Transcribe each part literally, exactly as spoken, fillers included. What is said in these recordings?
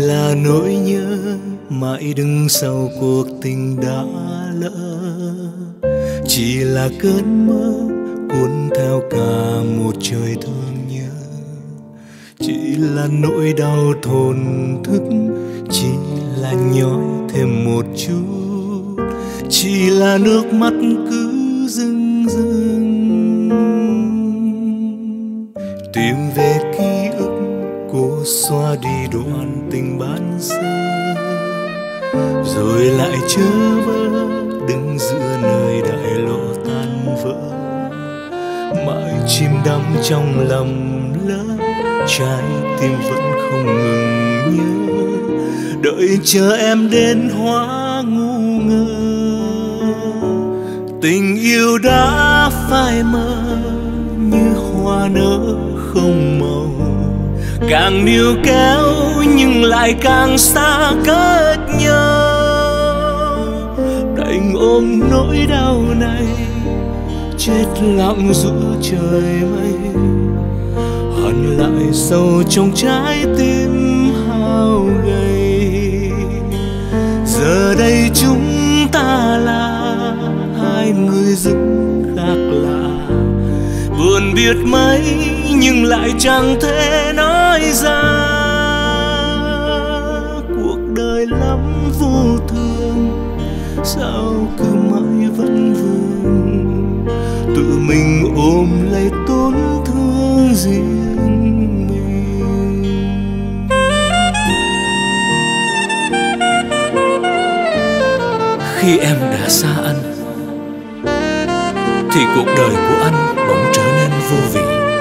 là nỗi nhớ mãi đứng sau cuộc tình đã lỡ, chỉ là cơn mơ cuốn theo cả một trời thương nhớ, chỉ là nỗi đau thổn thức, chỉ là nhói thêm một chút, chỉ là nước mắt cứ rưng rưng tìm về ký ức, cố xóa đi đoạn tình ban sơ, rồi lại chớ vơ đứng giữa nơi đại lộ tan vỡ, mãi chìm đắm trong lầm lỡ, trái tim vẫn không ngừng nhớ, đợi chờ em đến hóa ngu ngơ. Tình yêu đã phai mờ như hoa nở không màu, càng níu kéo nhưng lại càng xa cách nhau, đành ôm nỗi đau này chết lặng giữa trời mây, hằn lại sâu trong trái tim hao gầy. Giờ đây chúng ta là hai người dưng khác lạ, buồn biết mấy nhưng lại chẳng thể nói ra. Cuộc đời lắm vô thường, sao cứ mãi vẫn vương, tự mình ôm lấy tổn thương riêng mình. Khi em đã xa anh thì cuộc đời của anh bỗng trở nên vô vị,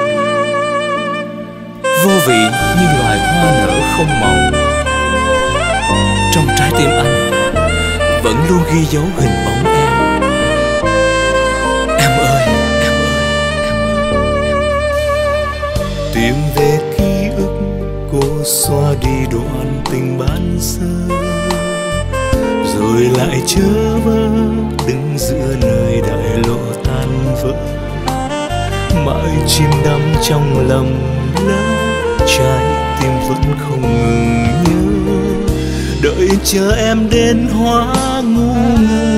vô vị như loài hoa nở không màu. Trong trái tim anh vẫn luôn ghi dấu hình bóng em. Em ơi, em ơi, em ơi, em ơi. Tìm về ký ức, cố xóa đi đoạn tình ban sơ, rồi lại chớ vơ đứng giữa nơi đại lộ tan vỡ, mãi chìm đắm trong lầm lỡ, trái tim vẫn không ngừng nhớ, đợi chờ em đến hóa ngu ngơ.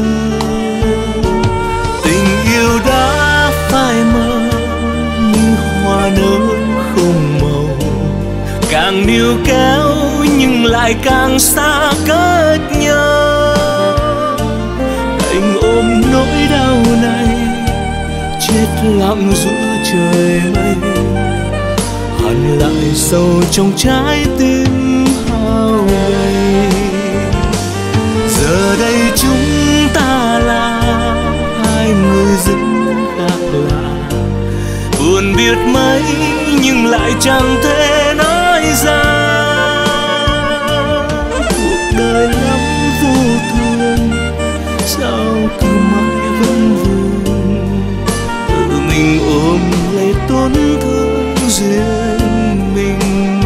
Tình yêu đã phai mờ như hoa nở không màu, càng níu kéo nhưng lại càng xa cách nhau, đành ôm nỗi đau này chết lặng giữa trời mây, hằn lại sâu trong trái tim hao gầy. Giờ đây chúng ta là hai người dưng khác lạ, buồn biết mấy nhưng lại chẳng thể nói ra. Cuộc đời lắm vô thường, sao cứ mãi vẫn vương, tự mình ôm lấy tổn thương riêng mình.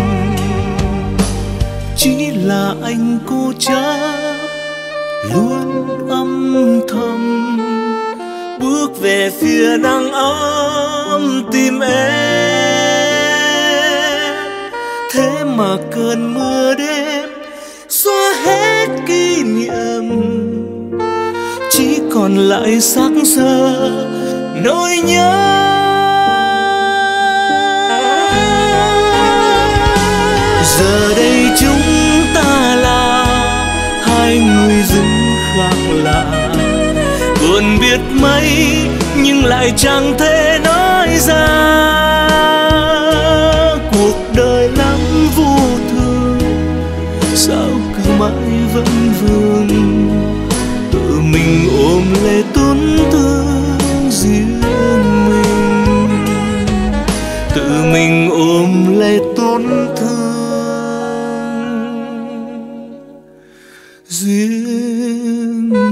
Chỉ là anh cố chấp luôn âm thầm bước về phía nắng ấm tim em, thế mà cơn mưa đêm xóa hết kỷ niệm, chỉ còn lại xác xơ nỗi nhớ. Giờ đây chúng ta là hai người dưng khác lạ, buồn biết mấy nhưng lại chẳng thể nói ra. Cuộc đời lắm vô thường, sao cứ mãi vẫn vương, tự mình ôm lấy tổn thương riêng mình, tự mình ôm lấy tổn thương riêng